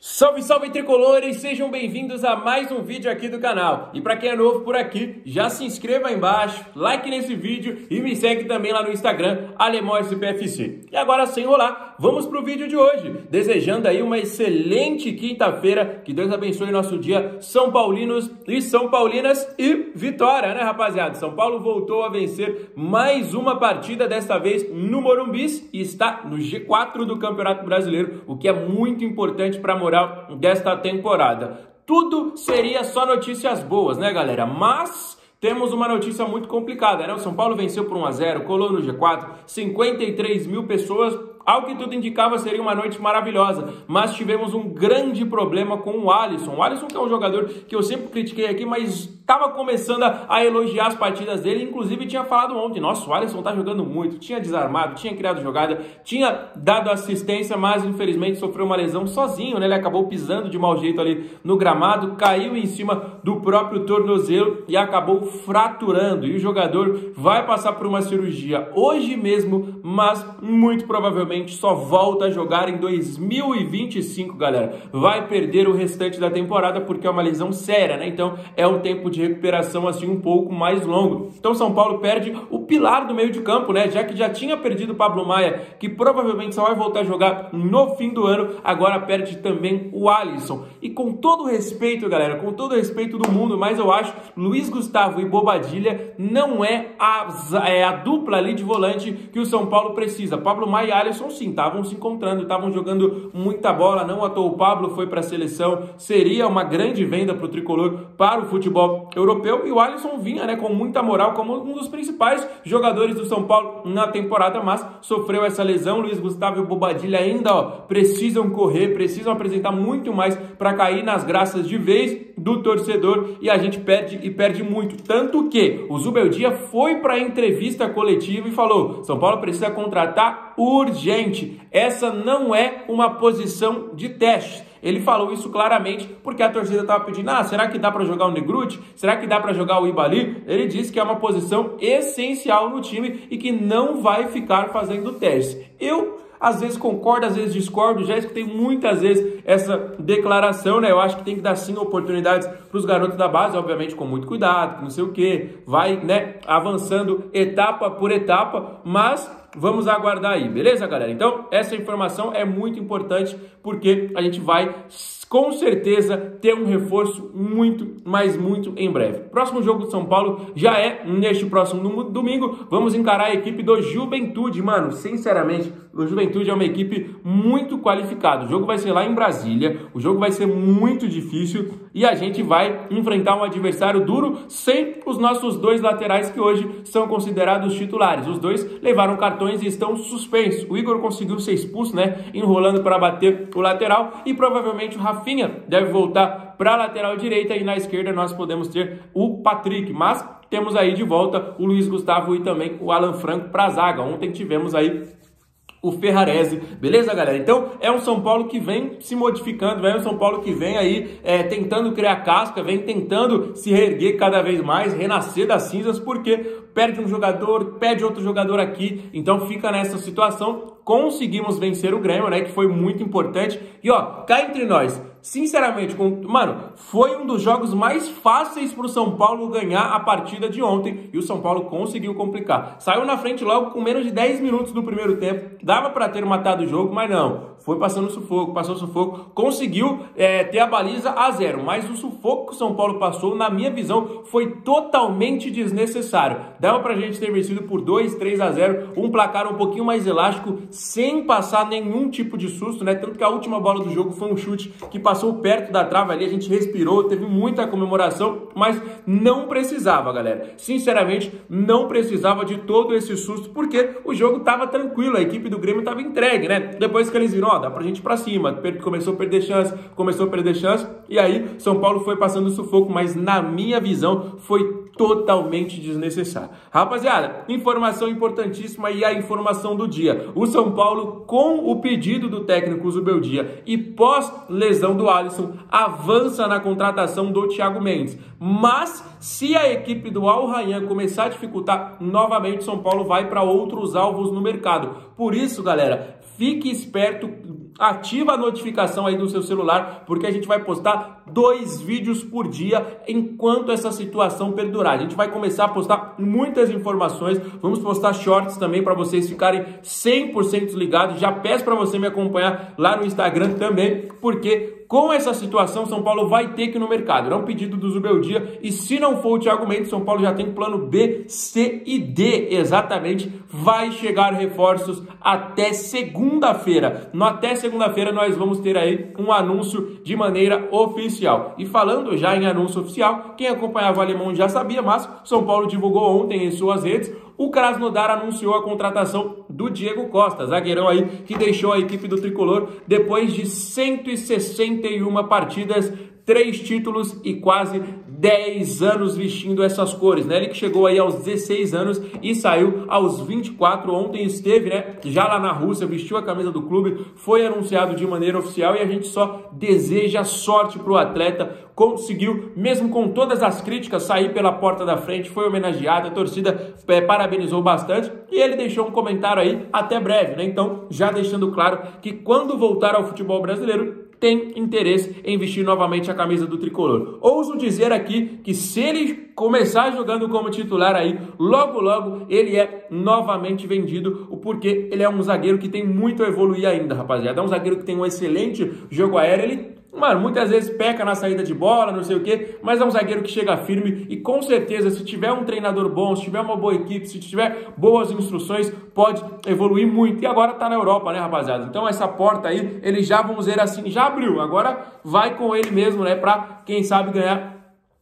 Salve, salve tricolores, sejam bem-vindos a mais um vídeo aqui do canal. E para quem é novo por aqui, já se inscreva aí embaixo, like nesse vídeo e me segue também lá no Instagram, AlemãoSPFC. E agora, sem enrolar, vamos pro vídeo de hoje, desejando aí uma excelente quinta-feira, que Deus abençoe nosso dia, São Paulinos e São Paulinas, e vitória, né, rapaziada? São Paulo voltou a vencer mais uma partida, desta vez no Morumbi, e está no G4 do Campeonato Brasileiro, o que é muito importante para a moral desta temporada. Tudo seria só notícias boas, né, galera? Mas temos uma notícia muito complicada, né? O São Paulo venceu por 1-0, colou no G4, 53 mil pessoas. Ao que tudo indicava, seria uma noite maravilhosa, mas tivemos um grande problema com o Alisson. O Alisson, que é um jogador que eu sempre critiquei aqui, mas estava começando a elogiar as partidas dele, inclusive tinha falado ontem, nossa, o Alisson tá jogando muito, tinha desarmado, tinha criado jogada, tinha dado assistência, mas infelizmente sofreu uma lesão sozinho, né? Ele acabou pisando de mau jeito ali no gramado, caiu em cima do próprio tornozelo e acabou fraturando, e o jogador vai passar por uma cirurgia hoje mesmo, mas muito provavelmente só volta a jogar em 2025, galera. Vai perder o restante da temporada porque é uma lesão séria, né? Então é um tempo de recuperação assim um pouco mais longo. Então São Paulo perde o pilar do meio de campo, né? Já que já tinha perdido o Pablo Maia, que provavelmente só vai voltar a jogar no fim do ano, agora perde também o Alisson. E com todo o respeito, galera, com todo o respeito do mundo, mas eu acho Luiz Gustavo e Bobadilla não é a dupla ali de volante que o São Paulo precisa. Pablo Maia e Alisson sim, estavam se encontrando, estavam jogando muita bola, não à toa o Pablo foi para a seleção, seria uma grande venda para o tricolor, para o futebol europeu, e o Alisson vinha, né, com muita moral, como um dos principais jogadores do São Paulo na temporada, mas sofreu essa lesão. Luiz Gustavo e o Bobadilla ainda, precisam correr, precisam apresentar muito mais para cair nas graças de vez do torcedor, e a gente perde e perde muito, tanto que o Zubeldia foi para a entrevista coletiva e falou: São Paulo precisa contratar urgente, essa não é uma posição de teste. Ele falou isso claramente porque a torcida estava pedindo: será que dá para jogar o Negruti? Será que dá para jogar o Ibali? Ele disse que é uma posição essencial no time e que não vai ficar fazendo teste. Eu às vezes concordo, às vezes discordo, já escutei muitas vezes essa declaração, né? Eu acho que tem que dar sim oportunidades para os garotos da base, obviamente com muito cuidado, não sei o que, vai, né, avançando etapa por etapa, mas vamos aguardar aí, beleza, galera? Então, essa informação é muito importante porque a gente vai, com certeza, ter um reforço muito, mas muito em breve. Próximo jogo do São Paulo já é neste próximo domingo. Vamos encarar a equipe do Juventude, mano. Sinceramente, o Juventude é uma equipe muito qualificada. O jogo vai ser lá em Brasília, o jogo vai ser muito difícil e a gente vai enfrentar um adversário duro sem os nossos dois laterais que hoje são considerados titulares. Os dois levaram cartões e estão suspensos. O Igor conseguiu ser expulso, né, enrolando para bater o lateral, e provavelmente o Rafinha deve voltar para a lateral direita, e na esquerda nós podemos ter o Patrick, mas temos aí de volta o Luiz Gustavo e também o Alan Franco para a zaga. Ontem tivemos aí o Ferrarese, beleza, galera? Então, é um São Paulo que vem se modificando, é um São Paulo que vem aí tentando criar casca, vem tentando se reerguer cada vez mais, renascer das cinzas, porque perde um jogador, pede outro jogador aqui, então fica nessa situação. Conseguimos vencer o Grêmio, né, que foi muito importante. E cá entre nós, sinceramente, mano, foi um dos jogos mais fáceis para o São Paulo ganhar a partida de ontem, e o São Paulo conseguiu complicar. Saiu na frente logo com menos de 10 minutos do primeiro tempo, dava para ter matado o jogo, mas não. Foi passando sufoco, passou sufoco, conseguiu ter a baliza a 0, mas o sufoco que o São Paulo passou, na minha visão, foi totalmente desnecessário. Dava pra gente ter vencido por 2-3-0, um placar um pouquinho mais elástico, sem passar nenhum tipo de susto, né? Tanto que a última bola do jogo foi um chute que passou perto da trave ali, a gente respirou, teve muita comemoração, mas não precisava, galera. Sinceramente, não precisava de todo esse susto, porque o jogo tava tranquilo, a equipe do Grêmio tava entregue, né? Depois que eles viram, dá pra gente ir pra cima, começou a perder chance, e aí São Paulo foi passando sufoco, mas na minha visão foi totalmente desnecessário. Rapaziada, informação importantíssima e a informação do dia. O São Paulo, com o pedido do técnico Zubeldia e pós-lesão do Alisson, avança na contratação do Thiago Mendes. Mas, se a equipe do Al Rayyan começar a dificultar novamente, São Paulo vai para outros alvos no mercado. Por isso, galera, fique esperto ativa a notificação aí do seu celular, porque a gente vai postar 2 vídeos por dia enquanto essa situação perdurar. A gente vai começar a postar muitas informações, vamos postar shorts também para vocês ficarem 100% ligados. Já peço para você me acompanhar lá no Instagram também, porque com essa situação, São Paulo vai ter que ir no mercado. É um pedido do Zubeldia e se não for o Thiago Mendes, São Paulo já tem plano B, C e D, exatamente. Vai chegar reforços até segunda-feira. Até segunda-feira nós vamos ter aí um anúncio de maneira oficial. E falando já em anúncio oficial, quem acompanhava o Alemão já sabia, mas São Paulo divulgou ontem em suas redes. O Krasnodar anunciou a contratação do Diego Costa, zagueirão aí que deixou a equipe do Tricolor depois de 161 partidas, 3 títulos e quase 10 anos vestindo essas cores, né? Ele que chegou aí aos 16 anos e saiu aos 24. Ontem esteve, né, já lá na Rússia, vestiu a camisa do clube, foi anunciado de maneira oficial e a gente só deseja sorte para o atleta. Conseguiu, mesmo com todas as críticas, sair pela porta da frente, foi homenageado, a torcida parabenizou bastante e ele deixou um comentário aí até breve, né? Então, já deixando claro que quando voltar ao futebol brasileiro, tem interesse em vestir novamente a camisa do Tricolor. Ouso dizer aqui que se ele começar jogando como titular aí, logo logo ele é novamente vendido, porque ele é um zagueiro que tem muito a evoluir ainda, rapaziada. É um zagueiro que tem um excelente jogo aéreo, ele... Mano, muitas vezes peca na saída de bola, não sei o quê, mas é um zagueiro que chega firme e com certeza, se tiver um treinador bom, se tiver uma boa equipe, se tiver boas instruções, pode evoluir muito. E agora tá na Europa, né, rapaziada? Então essa porta aí, ele já, vamos dizer assim, já abriu. Agora vai com ele mesmo, né, pra, quem sabe, ganhar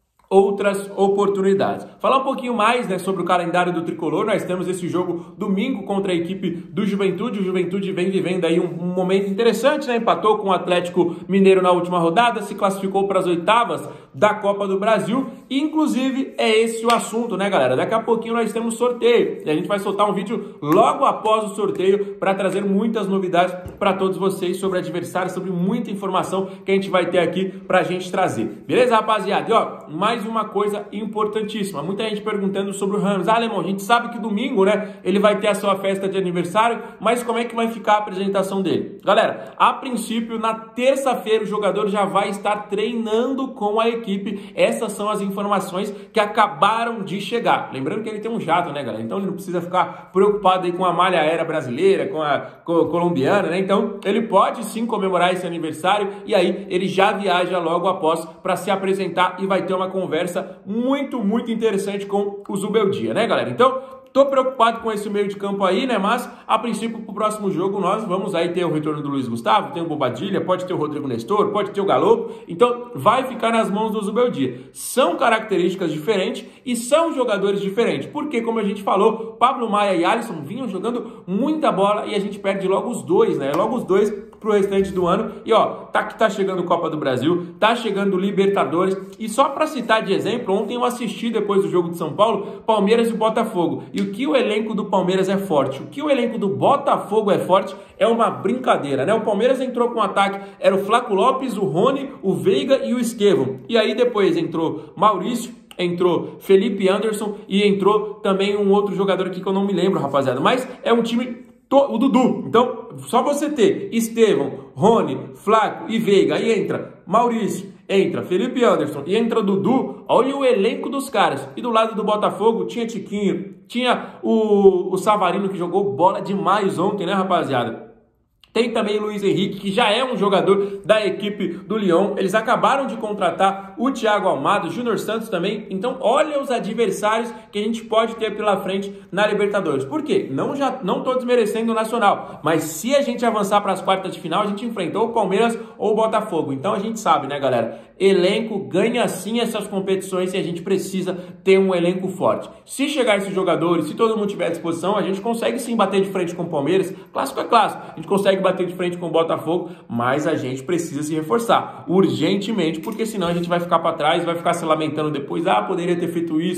outras oportunidades. Falar um pouquinho mais, né, sobre o calendário do Tricolor. Nós temos esse jogo domingo contra a equipe do Juventude. O Juventude vem vivendo aí um momento interessante, né? Empatou com o Atlético Mineiro na última rodada, se classificou para as oitavas da Copa do Brasil. E, inclusive, é esse o assunto, né, galera? Daqui a pouquinho nós temos sorteio e a gente vai soltar um vídeo logo após o sorteio para trazer muitas novidades para todos vocês sobre adversários, sobre muita informação que a gente vai ter aqui para a gente trazer. Beleza, rapaziada? E, ó, mais uma coisa importantíssima. Muita gente perguntando sobre o Ramos. Ah, Alemão, a gente sabe que domingo, né, ele vai ter a sua festa de aniversário, mas como é que vai ficar a apresentação dele? Galera, a princípio, na terça-feira, o jogador já vai estar treinando com a equipe. Essas são as informações que acabaram de chegar. Lembrando que ele tem um jato, né, galera? Então ele não precisa ficar preocupado aí com a malha aérea brasileira, com a colombiana, né? Então ele pode sim comemorar esse aniversário e aí ele já viaja logo após para se apresentar e vai ter uma conversa muito interessante com o Zubeldia, né, galera? Então, tô preocupado com esse meio de campo aí, né? Mas, a princípio, pro próximo jogo, nós vamos aí ter o retorno do Luiz Gustavo, tem o Bobadilha, pode ter o Rodrigo Nestor, pode ter o Galo. Então, vai ficar nas mãos do Zubeldia. São características diferentes e são jogadores diferentes. Porque, como a gente falou, Pablo Maia e Alisson vinham jogando muita bola e a gente perde logo os dois, né? Logo os dois pro restante do ano. E ó, tá chegando Copa do Brasil, tá chegando Libertadores. E só para citar de exemplo, ontem eu assisti depois do jogo de São Paulo, Palmeiras e Botafogo. E o que o elenco do Palmeiras é forte, o que o elenco do Botafogo é forte, é uma brincadeira, né? O Palmeiras entrou com ataque, era o Flaco Lopes, o Rony, o Veiga e o Estevão. E aí depois entrou Maurício, entrou Felipe Anderson e entrou também um outro jogador aqui que eu não me lembro, rapaziada. Mas é um time... o Dudu. Então, só você ter Estevão, Rony, Flaco e Veiga, aí entra Maurício, entra Felipe Anderson e entra Dudu, olha o elenco dos caras. E do lado do Botafogo tinha Tiquinho, tinha o Savarino que jogou bola demais ontem, né, rapaziada? Tem também o Luiz Henrique, que já é um jogador da equipe do Lyon. Eles acabaram de contratar o Thiago Almada, o Júnior Santos também. Então, olha os adversários que a gente pode ter pela frente na Libertadores. Por quê? Não estou desmerecendo o Nacional, mas se a gente avançar para as quartas de final, a gente enfrentou o Palmeiras ou o Botafogo. Então, a gente sabe, né, galera? Elenco ganha sim essas competições e a gente precisa ter um elenco forte. Se chegar esses jogadores, se todo mundo tiver à disposição, a gente consegue sim bater de frente com o Palmeiras. Clássico é clássico. A gente consegue bater de frente com o Botafogo, mas a gente precisa se reforçar urgentemente, porque senão a gente vai ficar para trás, vai ficar se lamentando depois, ah, poderia ter feito isso,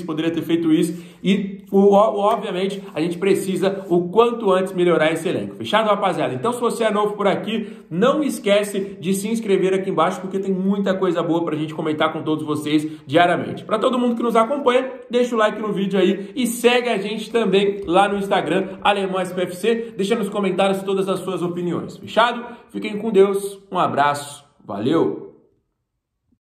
e obviamente a gente precisa o quanto antes melhorar esse elenco. Fechado, rapaziada? Então, se você é novo por aqui, não esquece de se inscrever aqui embaixo, porque tem muita coisa boa pra gente comentar com todos vocês diariamente. Para todo mundo que nos acompanha, deixa o like no vídeo aí e segue a gente também lá no Instagram, Alemão SPFC, deixa nos comentários todas as suas opiniões. opiniões. Fechado? Fiquem com Deus, um abraço, valeu!